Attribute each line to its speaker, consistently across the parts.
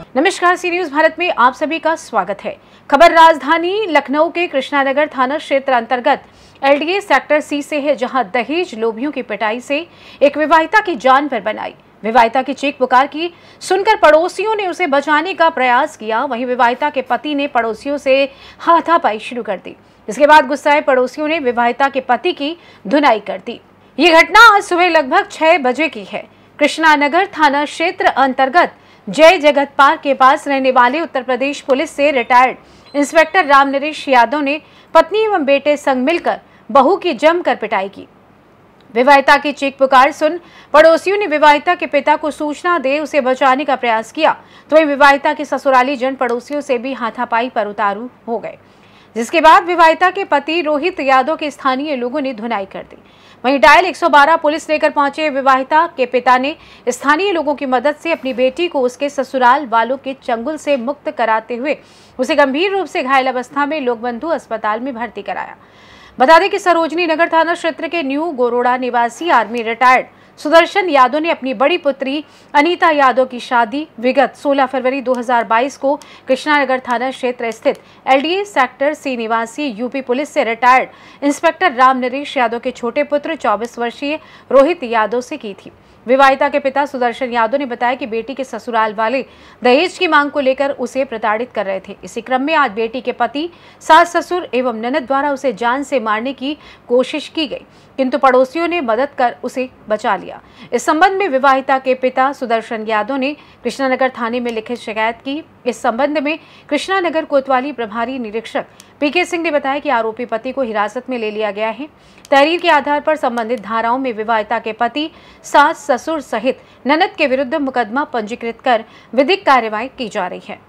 Speaker 1: नमस्कार, सी न्यूज भारत में आप सभी का स्वागत है। खबर राजधानी लखनऊ के कृष्णानगर थाना क्षेत्र अंतर्गत एलडीए सेक्टर सी से है, जहां दहेज लोभियों की पिटाई से एक विवाहिता की जान पर बनाई। विवाहिता की चीख पुकार की सुनकर पड़ोसियों ने उसे बचाने का प्रयास किया। वहीं विवाहिता के पति ने पड़ोसियों से हाथापाई शुरू कर दी। इसके बाद गुस्साए पड़ोसियों ने विवाहिता के पति की धुनाई कर दी। ये घटना आज सुबह लगभग 6 बजे की है। कृष्णानगर थाना क्षेत्र अंतर्गत जय जगत पार्क के पास रहने वाले उत्तर प्रदेश पुलिस से रिटायर्ड इंस्पेक्टर रामनरेश यादव ने पत्नी एवं बेटे संग मिलकर बहू की जमकर पिटाई की। विवाहिता की चीख पुकार सुन पड़ोसियों ने विवाहिता के पिता को सूचना दे उसे बचाने का प्रयास किया, तो वहीं विवाहिता के ससुराली जन पड़ोसियों से भी हाथापाई पर उतारू हो गए, जिसके बाद विवाहिता के पति रोहित यादव के स्थानीय लोगों ने धुनाई कर दी। वहीं डायल 112 पुलिस लेकर पहुंचे विवाहिता के पिता ने स्थानीय लोगों की मदद से अपनी बेटी को उसके ससुराल वालों के चंगुल से मुक्त कराते हुए उसे गंभीर रूप से घायल अवस्था में लोकबंधु अस्पताल में भर्ती कराया। बता दें कि सरोजनी नगर थाना क्षेत्र के न्यू गोरोड़ा निवासी आर्मी रिटायर्ड सुदर्शन यादव ने अपनी बड़ी पुत्री अनीता यादव की शादी विगत 16 फरवरी 2022 को कृष्णानगर थाना क्षेत्र स्थित एलडीए सेक्टर सी निवासी यूपी पुलिस से रिटायर्ड इंस्पेक्टर रामनरेश यादव के छोटे पुत्र 24 वर्षीय रोहित यादव से की थी। विवाहिता के पिता सुदर्शन यादव ने बताया कि बेटी के ससुराल वाले दहेज की मांग को लेकर उसे प्रताड़ित कर रहे थे। इसी क्रम में आज बेटी के पति, सास ससुर एवं ननद द्वारा उसे जान से मारने की कोशिश की गई, किंतु पड़ोसियों ने मदद कर उसे बचा लिया। इस संबंध में विवाहिता के पिता सुदर्शन यादव ने कृष्णानगर थाने में लिखित शिकायत की। इस संबंध में कृष्णानगर कोतवाली प्रभारी निरीक्षक पीके सिंह ने बताया कि आरोपी पति को हिरासत में ले लिया गया है। तहरीर के आधार पर संबंधित धाराओं में विवाहिता के पति, सास ससुर सहित ननद के विरुद्ध मुकदमा पंजीकृत कर विधिक कार्यवाही की जा रही है।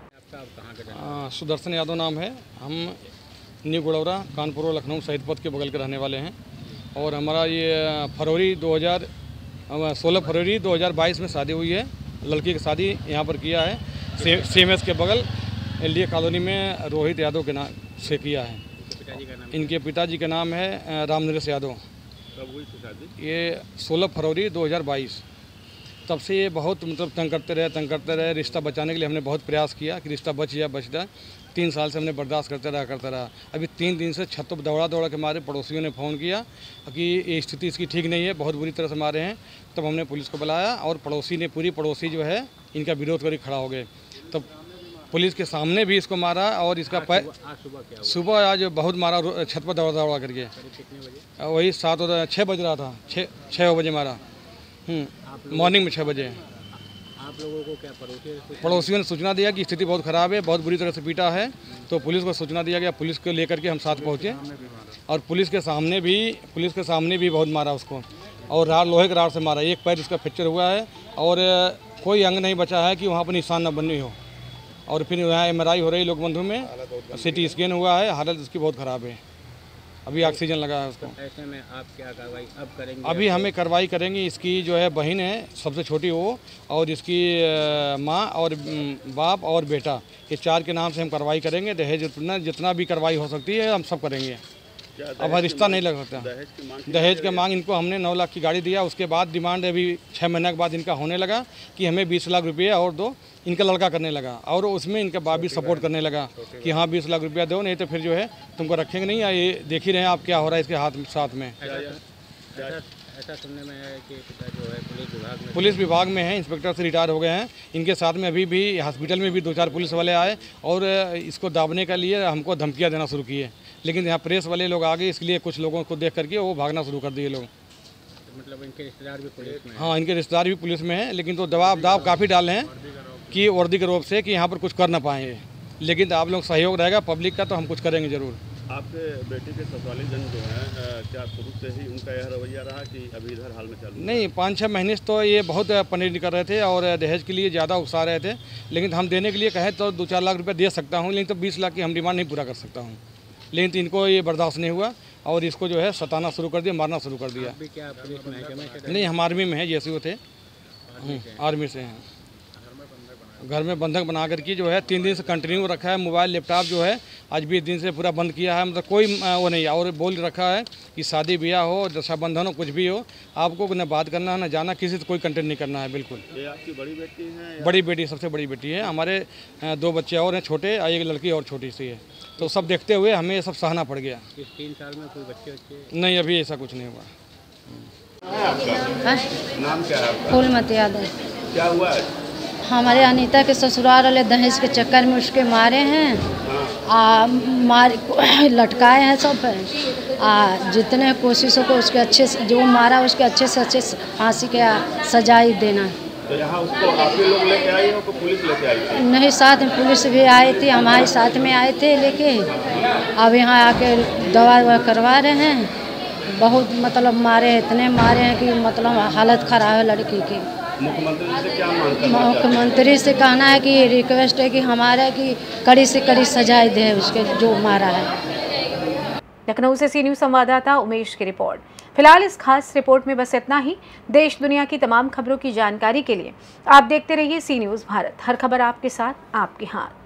Speaker 2: सुदर्शन यादव नाम है। हम न्यू गोड़ौरा कानपुर लखनऊ शहीद पथ के बगल के रहने वाले हैं और हमारा ये 16 फरवरी 2022 में शादी हुई है। लड़की की शादी यहाँ पर किया है सीएमएस के बगल एलडीए कॉलोनी में रोहित यादव के नाम से किया है। इनके पिताजी का नाम है रामनरेश यादव। ये 16 फरवरी 2022। तब से ये बहुत तंग करते रहे। रिश्ता बचाने के लिए हमने बहुत प्रयास किया कि रिश्ता बच जाए। 3 साल से हमने बर्दाश्त करते रहा। अभी 3 दिन से छत पर दौड़ा के मारे पड़ोसियों ने फ़ोन किया कि ये स्थिति इसकी ठीक नहीं है, बहुत बुरी तरह से मारे हैं। तब हमने पुलिस को बुलाया और पूरी पड़ोसी जो है इनका विरोध करके खड़ा हो गए। तब पुलिस के सामने भी इसको मारा और इसका सुबह आज बहुत मारा, छत पर दौड़ा करके। वही 6 बज रहा था, 6 बजे मारा। मॉर्निंग में 6 बजे।
Speaker 3: आप लोगों को क्या
Speaker 2: पड़ोसियों ने सूचना दिया कि स्थिति बहुत ख़राब है, बहुत बुरी तरह से पीटा है, तो पुलिस को सूचना दिया गया। पुलिस को लेकर के हम साथ पहुँचे और पुलिस के सामने भी बहुत मारा उसको और लोहे के राड से मारा। एक पैर इसका फ्रैक्चर हुआ है और कोई अंग नहीं बचा है कि वहाँ पर निशान न बनी हो। और फिर यहाँ एमआरआई हो रही लोकबंधु में, सिटी स्कैन हुआ है, हालत उसकी बहुत ख़राब है। अभी ऑक्सीजन लगा है उसको।
Speaker 3: ऐसे में आप क्या कार्रवाई अब करेंगे?
Speaker 2: अभी हमें कार्रवाई करेंगे। इसकी जो है बहन है सबसे छोटी वो, और इसकी माँ और बाप और बेटा, ये 4 के नाम से हम कार्रवाई करेंगे। दहेज जितना भी कार्रवाई हो सकती है हम सब करेंगे। अब रिश्ता नहीं लग सकता। दहेज की मांग इनको हमने 9 लाख की गाड़ी दिया। उसके बाद डिमांड अभी 6 महीने के बाद इनका होने लगा कि हमें 20 लाख रुपये और दो। इनका लड़का करने लगा और उसमें इनका बाप भी सपोर्ट करने लगा कि हाँ 20 लाख रुपया दो, नहीं तो फिर जो है तुमको रखेंगे नहीं। ये देख ही रहे हैं आप क्या हो रहा है इसके साथ में।
Speaker 3: ऐसा सुनने में है कि पिता जो है
Speaker 2: पुलिस विभाग में है, इंस्पेक्टर से रिटायर हो गए हैं। इनके साथ में अभी भी हॉस्पिटल में भी 2-4 पुलिस वाले आए और इसको दाबने के लिए हमको धमकियाँ देना शुरू किए, लेकिन यहाँ प्रेस वाले लोग आ गए, इसलिए कुछ लोगों को देख करके वो भागना शुरू कर दिए लोग।
Speaker 3: मतलब इनके रिश्तेदार भी पुलिस में?
Speaker 2: हाँ, इनके रिश्तेदार भी पुलिस में हैं, लेकिन तो दबाव काफ़ी डाले हैं कि वर्दी के रूप से कि यहाँ पर कुछ कर ना पाएँ। लेकिन आप लोग सहयोग रहेगा पब्लिक का तो हम कुछ करेंगे ज़रूर।
Speaker 4: आपके बेटी के ससुराली जन जो हैं, क्या शुरू से ही उनका यह रवैया रहा कि अभी इधर हाल में चालू?
Speaker 2: नहीं, 5-6 महीने से तो ये बहुत परहेज कर रहे थे और दहेज के लिए ज़्यादा उकसा रहे थे, लेकिन हम देने के लिए कहें तो 2-4 लाख रुपये दे सकता हूँ, लेकिन तो 20 लाख की हम डिमांड नहीं पूरा कर सकता हूँ। लेकिन तो इनको ये बर्दाश्त नहीं हुआ और इसको जो है सताना शुरू कर दिया, मारना शुरू कर दिया।
Speaker 3: क्या पुलिस में है?
Speaker 2: नहीं, हम आर्मी में हैं, जैसे वो थे आर्मी से हैं। घर में बंधक बना करके जो है 3 दिन से कंटिन्यू रखा है। मोबाइल लैपटॉप जो है आज भी दिन से पूरा बंद किया है, मतलब कोई वो नहीं। और बोल रखा है कि शादी ब्याह हो, रक्षाबंधन हो, कुछ भी हो, आपको न बात करना है न जाना, किसी से कोई कंटेंट नहीं करना है। बिल्कुल।
Speaker 4: ये आपकी बड़ी बेटी है?
Speaker 2: बड़ी बेटी, सबसे बड़ी बेटी है। हमारे 2 बच्चे और हैं छोटे, एक लड़की और छोटी सी है। तो सब देखते हुए हमें ये सब सहना पड़ गया।
Speaker 3: इस 3 साल में कोई बच्चे
Speaker 2: नहीं, अभी ऐसा कुछ नहीं हुआ।
Speaker 4: नाम क्या है आपका?
Speaker 5: फूलमती यादव।
Speaker 4: क्या हुआ है?
Speaker 5: हमारे अनीता के ससुराल वाले दहेज के चक्कर में उसके मारे हैं, मार लटकाए हैं सब। जितने कोशिशों को उसके अच्छे से जो मारा उसके अच्छे से अच्छे फांसी के सजाई देना।
Speaker 4: तो यहाँ उसको आप ही लोग लेके आई हो कि पुलिस लेके आई थी?
Speaker 5: नहीं, साथ में पुलिस भी आई थी, हमारे साथ में आए थे लेके। अब यहाँ आके दवा करवा रहे हैं। बहुत मतलब मारे, इतने मारे हैं कि मतलब हालत ख़राब है लड़की की।
Speaker 4: मुख्यमंत्री से क्या मांग करना चाहते हैं?
Speaker 5: मुख्यमंत्री से कहना है कि रिक्वेस्ट है कि हमारा कि कड़ी से कड़ी सजाए दे उसके जो मारा है।
Speaker 1: लखनऊ से सी न्यूज़ संवाददाता उमेश की रिपोर्ट। फिलहाल इस खास रिपोर्ट में बस इतना ही। देश दुनिया की तमाम खबरों की जानकारी के लिए आप देखते रहिए सी न्यूज़ भारत। हर खबर आपके साथ, आपके हाथ।